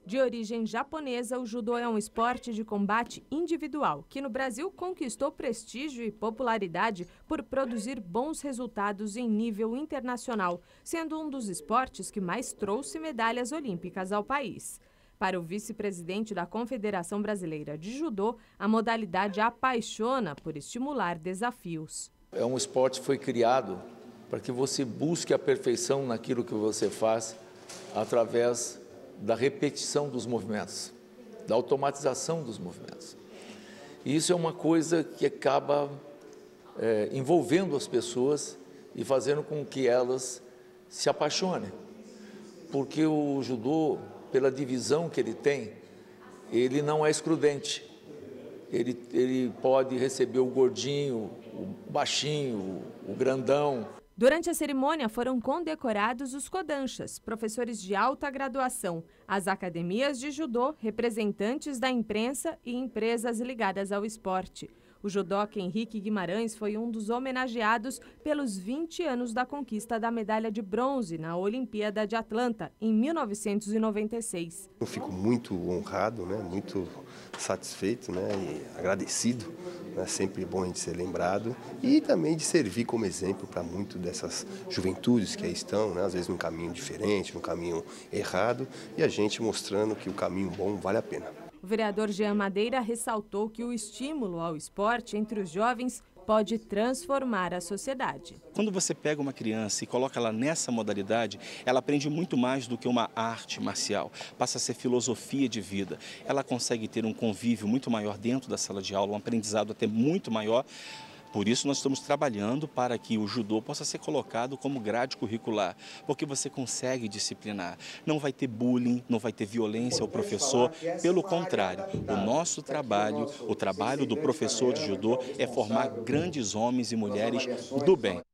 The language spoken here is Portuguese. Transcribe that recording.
De origem japonesa, o judô é um esporte de combate individual, que no Brasil conquistou prestígio e popularidade por produzir bons resultados em nível internacional, sendo um dos esportes que mais trouxe medalhas olímpicas ao país. Para o vice-presidente da Confederação Brasileira de Judô, a modalidade apaixona por estimular desafios. É um esporte que foi criado para que você busque a perfeição naquilo que você faz através da repetição dos movimentos, da automatização dos movimentos. E isso é uma coisa que acaba envolvendo as pessoas e fazendo com que elas se apaixonem. Porque o judô, pela divisão que ele tem, ele não é excludente. Ele pode receber o gordinho, o baixinho, o grandão. Durante a cerimônia foram condecorados os kodanshas, professores de alta graduação, as academias de judô, representantes da imprensa e empresas ligadas ao esporte. O judoca Henrique Guimarães foi um dos homenageados pelos 20 anos da conquista da medalha de bronze na Olimpíada de Atlanta, em 1996. Eu fico muito honrado, muito satisfeito, e agradecido. É sempre bom a gente ser lembrado e também de servir como exemplo para muito dessas juventudes que aí estão, às vezes num caminho diferente, num caminho errado, e a gente mostrando que o caminho bom vale a pena. O vereador Jean Madeira ressaltou que o estímulo ao esporte entre os jovens pode transformar a sociedade. Quando você pega uma criança e coloca ela nessa modalidade, ela aprende muito mais do que uma arte marcial. Passa a ser filosofia de vida. Ela consegue ter um convívio muito maior dentro da sala de aula, um aprendizado até muito maior. Por isso nós estamos trabalhando para que o judô possa ser colocado como grade curricular, porque você consegue disciplinar. Não vai ter bullying, não vai ter violência ao professor, pelo contrário, o nosso trabalho, o trabalho do professor de judô é formar grandes homens e mulheres do bem.